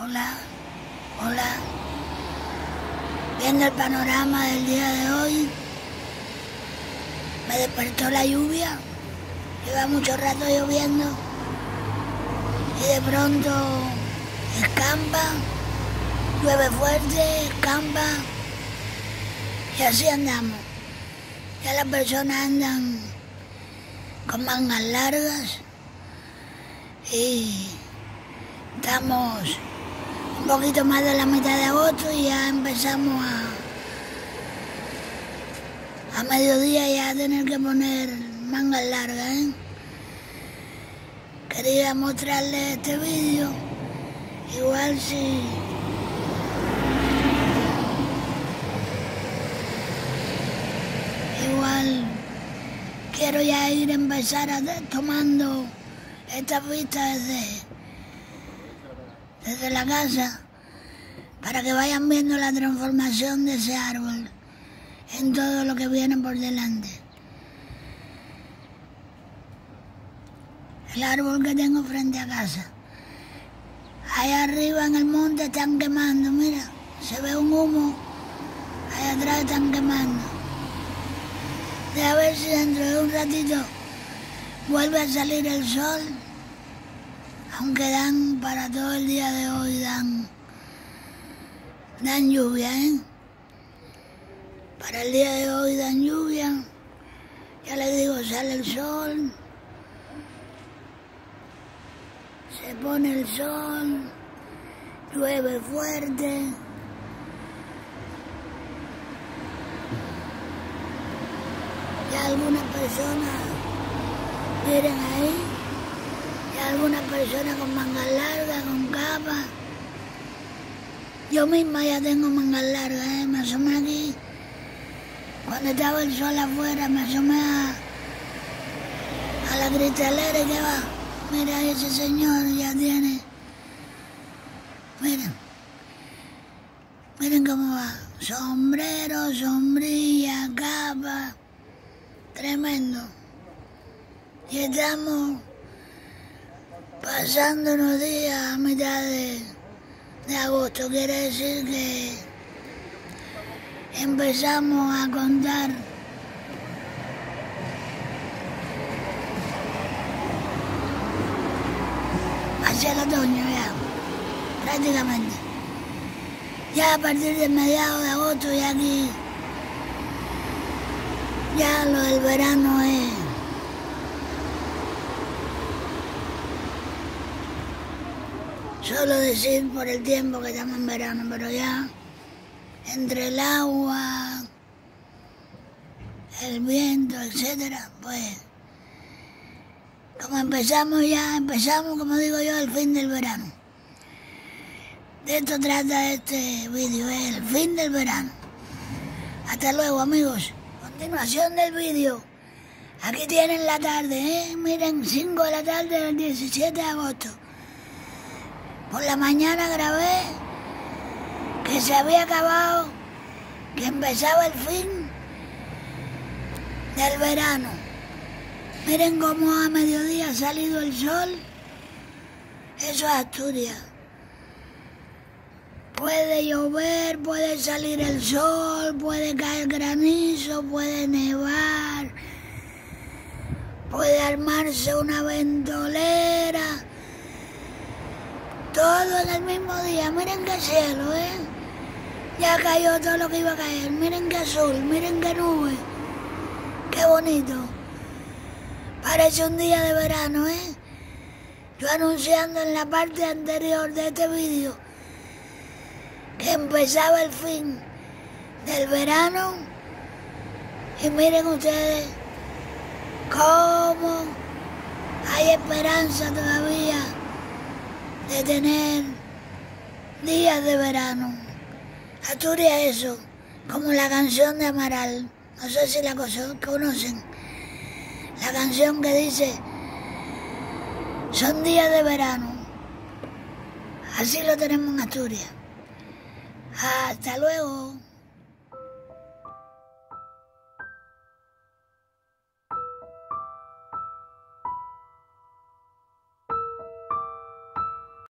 Hola, hola. Viendo el panorama del día de hoy, me despertó la lluvia. Lleva mucho rato lloviendo y de pronto escampa, llueve fuerte, escampa y así andamos. Ya las personas andan con mangas largas y estamos un poquito más de la mitad de agosto y ya empezamos a mediodía ya a tener que poner mangas largas, ¿eh? Quería mostrarles este vídeo, igual quiero ya empezar tomando estas vistas desde la casa, para que vayan viendo la transformación de ese árbol en todo lo que viene por delante. El árbol que tengo frente a casa. Allá arriba en el monte están quemando, mira, se ve un humo, allá atrás están quemando. A ver si dentro de un ratito vuelve a salir el sol, aunque dan para todo el día de hoy, dan lluvia, ¿eh? Para el día de hoy dan lluvia, ya les digo, sale el sol, se pone el sol, llueve fuerte. Ya algunas personas, miren ahí, ya algunas personas con mangas largas, con capas. Yo misma ya tengo mangas largas, ¿eh? Me asomé aquí, cuando estaba el sol afuera, me asomé a la cristalera y que va. Mira, ese señor ya tiene, miren cómo va, sombrero, sombrilla, capa, tremendo. Y estamos pasando unos días a mitad de agosto, quiere decir que empezamos a contar hacia el otoño ya, prácticamente. Ya a partir de mediados de agosto ya aquí, ya lo del verano es solo decir por el tiempo que estamos en verano, pero ya entre el agua, el viento, etcétera, pues como empezamos, como digo yo, el fin del verano. De esto trata este vídeo, el fin del verano. Hasta luego, amigos. Continuación del vídeo. Aquí tienen la tarde, miren, 5 de la tarde del 17 de agosto. Por la mañana grabé que se había acabado, que empezaba el fin del verano. Miren cómo a mediodía ha salido el sol. Eso es Asturias. Puede llover, puede salir el sol, puede caer granizo, puede nevar, puede armarse una ventolera. Todo en el mismo día. Miren qué cielo, ¿eh? Ya cayó todo lo que iba a caer. Miren qué azul, miren qué nube. Qué bonito. Parece un día de verano, ¿eh? Yo anunciando en la parte anterior de este vídeo que empezaba el fin del verano. Y miren ustedes cómo hay esperanza todavía de tener días de verano. Asturias eso, como la canción de Amaral, no sé si la conocen, la canción que dice, son días de verano. Así lo tenemos en Asturias. Hasta luego.